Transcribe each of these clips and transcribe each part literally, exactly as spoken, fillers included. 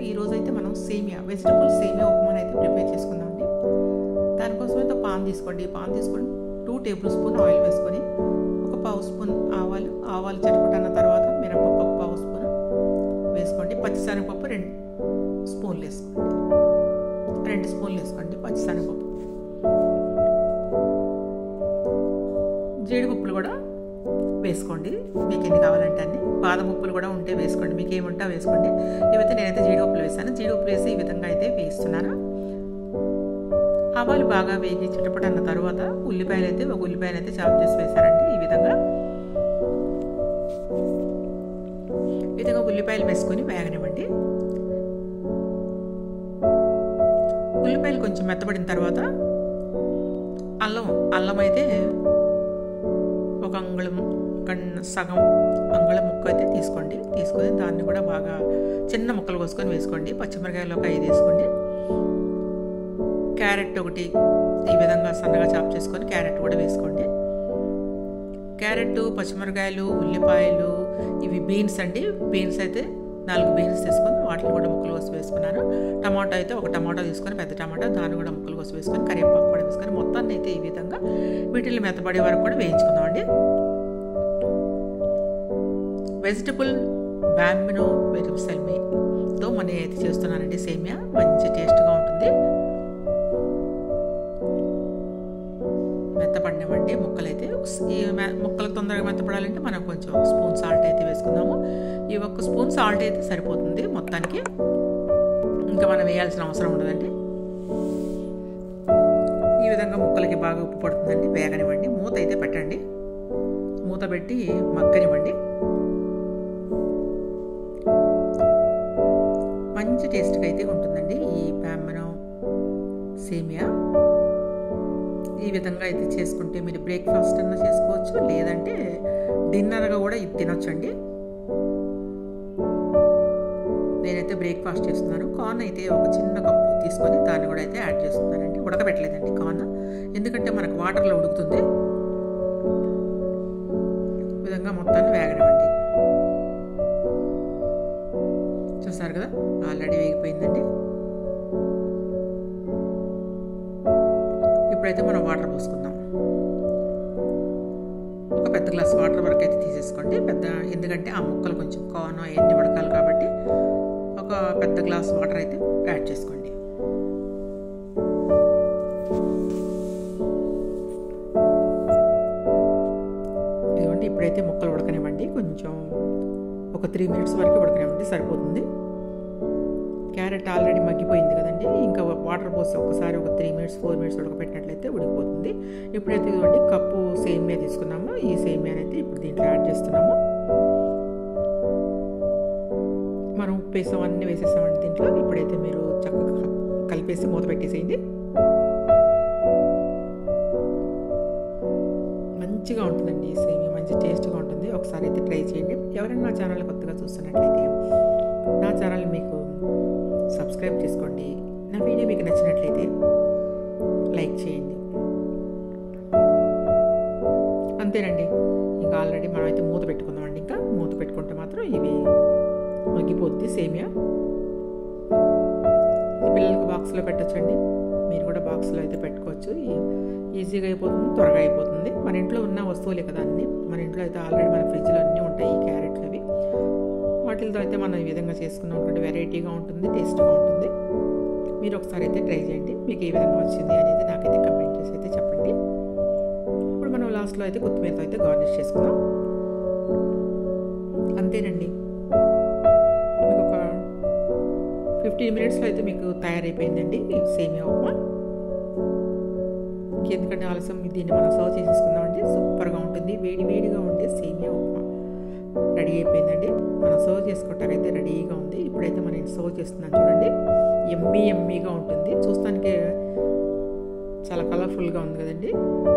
ఈరోజైతే మనం సేమియా వెజిటబుల్ సేమియా ఉప్మాని అయితే ప్రిపేర్ చేసుకుందామండి. దానికోసం అయితే పాన్ తీసుకోండి. పాన్ తీసుకొని టూ టేబుల్ స్పూన్ ఆయిల్ వేసుకొని ఒక పావు స్పూన్ ఆవాలు ఆవాలు చటపటన్న తర్వాత మినపప్పు ఒక పావు స్పూన్ వేసుకోండి. పచ్చిశనగపప్పు రెండు స్పూన్లు వేసుకోండి. రెండు స్పూన్లు వేసుకోండి పచ్చిశనగపప్పు. జీడిపప్పులు కూడా వేసుకోండి, మీకు ఎన్ని కావాలంటే అన్ని. బాదం పప్పులు కూడా ఉంటే వేసుకోండి, మీకు ఏముంటే వేసుకోండి. ఇవైతే నేనైతే జీడిపప్పులు వేసాను. జీడిపప్పులు వేసి ఈ విధంగా అయితే వేస్తున్నాను. ఆవాలు బాగా వేగి చిటపట అన్న తర్వాత ఉల్లిపాయలు అయితే ఒక ఉల్లిపాయలు అయితే చాప్ చేసి వేసారండి. ఈ విధంగా ఈ విధంగా ఉల్లిపాయలు వేసుకొని వేగనివ్వండి. ఉల్లిపాయలు కొంచెం మెత్తబడిన తర్వాత అల్లం అల్లం అయితే ఒక అంగుళం సగం అంగుళం ముక్క అయితే తీసుకోండి. తీసుకొని దాన్ని కూడా బాగా చిన్న ముక్కలు కోసుకొని వేసుకోండి. పచ్చిమిరకాయలు ఒక ఐదు వేసుకోండి. క్యారెట్ ఒకటి ఈ విధంగా సన్నగా చాప్ చేసుకొని క్యారెట్ కూడా వేసుకోండి. క్యారెట్, పచ్చిమిరకాయలు, ఉల్లిపాయలు, ఇవి బీన్స్ అండి. బీన్స్ అయితే నాలుగు బీన్స్ తీసుకొని వాటిని కూడా ముక్కలు కోసి వేసుకున్నాను. టమాటో అయితే ఒక టమాటో తీసుకొని పెద్ద టమాటో దాన్ని కూడా ముక్కలు కోసి వేసుకొని కరివేపాకు కూడా వేసుకొని మొత్తాన్ని అయితే ఈ విధంగా వీటిని మెత్తబడే వరకు కూడా వేయించుకుందామండి. వెజిటబుల్ బ్యాంబినో వెజిటబుల్తో మనం అయితే చేస్తున్నానండి సేమియా. మంచి టేస్ట్గా ఉంటుంది. మెత్తపడినవండి ముక్కలైతే. ఈ ముక్కలు తొందరగా మెత్తపడాలంటే మనం కొంచెం స్పూన్ సాల్ట్ అయితే వేసుకుందాము. ఈ ఒక్క స్పూన్ సాల్ట్ అయితే సరిపోతుంది మొత్తానికి, ఇంకా మనం వేయాల్సిన అవసరం ఉండదండి. ఈ విధంగా ముక్కలకి బాగా ఉప్పు పడుతుందండి. వేగనివ్వండి. మూత అయితే పెట్టండి. మూత పెట్టి మగ్గనివ్వండి. మంచి టేస్ట్గా అయితే ఉంటుందండి ఈ బ్యాంబినో సేమియా. ఈ విధంగా అయితే చేసుకుంటే మీరు బ్రేక్ఫాస్ట్ అన్నా చేసుకోవచ్చు, లేదంటే డిన్నర్గా కూడా ఇది తినొచ్చండి. నేనైతే బ్రేక్ఫాస్ట్ చేస్తున్నాను. కార్న్ అయితే ఒక చిన్న కప్పు తీసుకొని దాన్ని కూడా అయితే యాడ్ చేస్తున్నానండి. ఉడకబెట్టలేదండి కార్న్, ఎందుకంటే మనకు వాటర్లో ఉడుకుతుంది. ఈ విధంగా మొత్తాన్ని వేగనివ్వండి. చూసారు కదా, ఆల్రెడీ వేగిపోయిందండి. ఇప్పుడైతే మనం వాటర్ పోసుకుందాం. ఒక పెద్ద గ్లాస్ వాటర్ వరకు అయితే తీసేసుకోండి. పెద్ద ఎందుకంటే ఆ ముక్కలు కొంచెం కార్న్ అవన్నీ ఉడకాలి కాబట్టి ఒక పెద్ద గ్లాస్ వాటర్ అయితే యాడ్ చేసుకోండి. ఇదిగోండి, ఇప్పుడైతే ముక్కలు ఉడకనివ్వండి. కొంచెం ఒక త్రీ మినిట్స్ వరకు ఉడకనివ్వండి, సరిపోతుంది. క్యారెట్ ఆల్రెడీ మగ్గిపోయింది కదండి. ఇంకా వాటర్ పోసి ఒకసారి ఒక త్రీ మినిట్స్ ఫోర్ మినిట్స్ ఉడకపెట్టినట్లయితే ఉడికిపోతుంది. ఇప్పుడైతే ఇదిగోండి కప్పు సేమియా తీసుకున్నాము. ఈ సేమియాని అయితే ఇప్పుడు దీంట్లో యాడ్ చేస్తున్నాము. మనం ఉప్పు వేసాం, అన్నీ వేసేసామండి దీంట్లో. ఇప్పుడైతే మీరు చక్కగా కలిపేసి మూత పెట్టేసేయండి. మంచిగా ఉంటుందండి ఈ సేమియా, మంచి టేస్ట్గా ఉంటుంది. ఒకసారి అయితే ట్రై చేయండి. ఎవరైనా నా ఛానల్ కొత్తగా చూస్తున్నట్లయితే నా ఛానల్ మీకు సబ్స్క్రైబ్ చేసుకోండి. నా వీడియో మీకు నచ్చినట్లయితే లైక్ చేయండి. అంతేనండి, ఇంకా ఆల్రెడీ మనం అయితే మూత పెట్టుకుందామండి. ఇంకా మూత పెట్టుకుంటే మాత్రం ఇవి మగ్గిపోద్ది సేమియా. పిల్లలకి బాక్స్లో పెట్టచ్చండి. మీరు కూడా బాక్స్లో అయితే పెట్టుకోవచ్చు. ఈజీగా అయిపోతుంది, త్వరగా అయిపోతుంది. మన ఇంట్లో ఉన్న వస్తువులే కదా అన్నీ. మన ఇంట్లో అయితే ఆల్రెడీ మన ఫ్రిడ్జ్లో అన్నీ ఉంటాయి ఈ క్యారెట్లు అవి. వాటితో అయితే మనం ఈ విధంగా చేసుకున్నాం అనుకోండి, వెరైటీగా ఉంటుంది, టేస్ట్గా ఉంటుంది. మీరు ఒకసారి అయితే ట్రై చేయండి. మీకు ఏ విధంగా వచ్చింది అనేది నాకైతే కమెంట్ చేసి అయితే చెప్పండి. ఇప్పుడు మనం లాస్ట్లో అయితే కొత్తిమీరతో అయితే గార్నిష్ చేసుకుందాం. అంతేనండి, మీకు ఒక ఫిఫ్టీన్ మినిట్స్లో అయితే మీకు తయారైపోయిందండి సేమియా ఉప్మా. ఎందుకంటే ఆలస్యం దీన్ని మనం సర్వ్ చేసేసుకుందామండి. సూపర్గా ఉంటుంది. వేడి వేడిగా ఉండే సేమియా ఉప్మా రెడీ అయిపోయిందండి. మనం సర్వ్ చేసుకోవటానికైతే రెడీగా ఉంది. ఇప్పుడైతే మనం సర్వ్ చేస్తున్నాం చూడండి. ఎమ్మీ ఎమ్మీగా ఉంటుంది. చూస్తానికి చాలా కలర్ఫుల్గా ఉంది కదండి.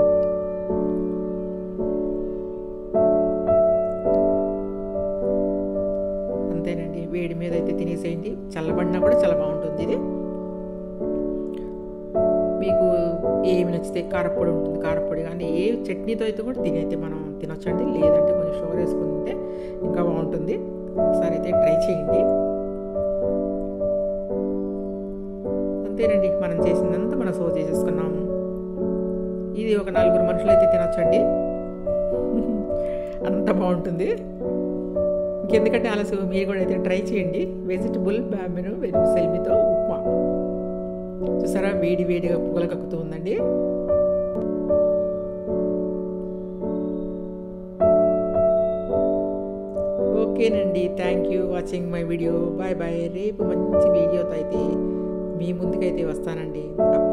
అంతేనండి, వేడి మీద అయితే తినేసేయండి. చల్లబడినా కూడా చాలా బాగుంటుంది ఇది. మీకు ఏమి నచ్చితే కారపొడి ఉంటుంది, కారపొడి కానీ ఏ చట్నీతో అయితే కూడా తినైతే మనం తినొచ్చండి. లేదంటే కొంచెం షుగర్ వేసుకుని తింటే ఇంకా బాగుంటుంది. ఒకసారి అయితే ట్రై చేయండి. ఇది ఒక నలుగురు మనుషులు అయితే తినొచ్చండి, అంత బాగుంటుంది. ఇంకెందుకంటే ఆలస్యం, మీరు కూడా అయితే ట్రై చేయండి. వెజిటబుల్ బ్యామిను వెజిసెల్మితో ఉప్మా చూసారా, వేడి వేడిగా పుగల కక్కుతూ ఉందండి. ఓకేనండి, thank you watching my video. Bye bye. రేపు మంచి వీడియోతో అయితే మీ ముందుకైతే వస్తానండి.